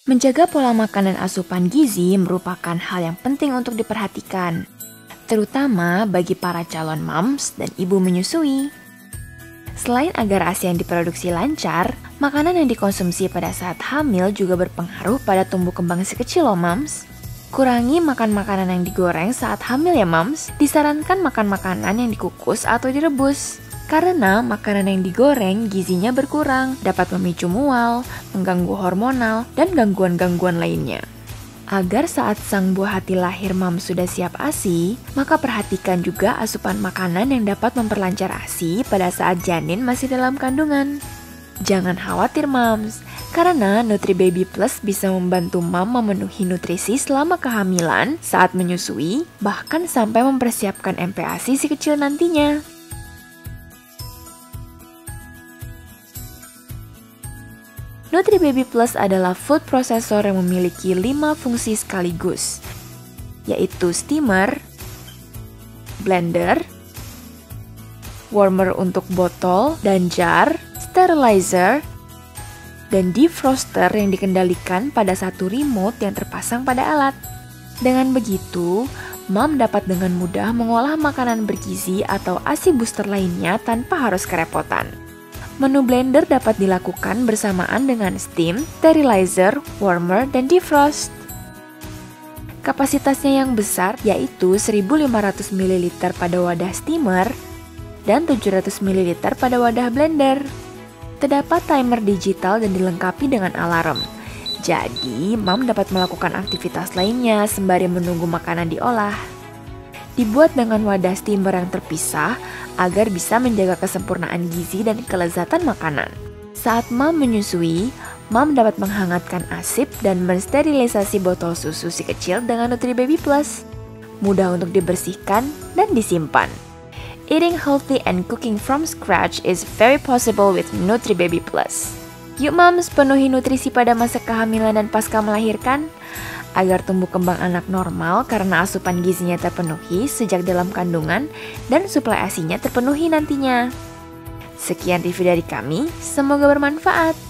Menjaga pola makan dan asupan gizi merupakan hal yang penting untuk diperhatikan, terutama bagi para calon moms dan ibu menyusui. Selain agar ASI yang diproduksi lancar, makanan yang dikonsumsi pada saat hamil juga berpengaruh pada tumbuh kembang si kecil loh moms. Kurangi makan makanan yang digoreng saat hamil ya moms. Disarankan makan makanan yang dikukus atau direbus. Karena makanan yang digoreng gizinya berkurang, dapat memicu mual, mengganggu hormonal, dan gangguan-gangguan lainnya. Agar saat sang buah hati lahir moms sudah siap ASI, maka perhatikan juga asupan makanan yang dapat memperlancar ASI pada saat janin masih dalam kandungan. Jangan khawatir moms, karena NutriBaby Plus bisa membantu mom memenuhi nutrisi selama kehamilan, saat menyusui, bahkan sampai mempersiapkan MPASI si kecil nantinya. NutriBaby Plus adalah food processor yang memiliki 5 fungsi sekaligus, yaitu steamer, blender, warmer untuk botol dan jar, sterilizer, dan defroster yang dikendalikan pada satu remote yang terpasang pada alat. Dengan begitu, mom dapat dengan mudah mengolah makanan bergizi atau ASI booster lainnya tanpa harus kerepotan. Menu blender dapat dilakukan bersamaan dengan steam, sterilizer, warmer, dan defrost. Kapasitasnya yang besar yaitu 1500 ml pada wadah steamer dan 700 ml pada wadah blender. Terdapat timer digital dan dilengkapi dengan alarm. Jadi, mom dapat melakukan aktivitas lainnya sembari menunggu makanan diolah. Dibuat dengan wadah steamer yang terpisah agar bisa menjaga kesempurnaan gizi dan kelezatan makanan. Saat mom menyusui, mom dapat menghangatkan ASIP dan mensterilisasi botol susu si kecil dengan NutriBaby Plus. Mudah untuk dibersihkan dan disimpan. Eating healthy and cooking from scratch is very possible with NutriBaby Plus. Yuk moms, penuhi nutrisi pada masa kehamilan dan pasca melahirkan agar tumbuh kembang anak normal karena asupan gizinya terpenuhi sejak dalam kandungan dan suplai ASI-nya terpenuhi nantinya. Sekian review dari kami, semoga bermanfaat.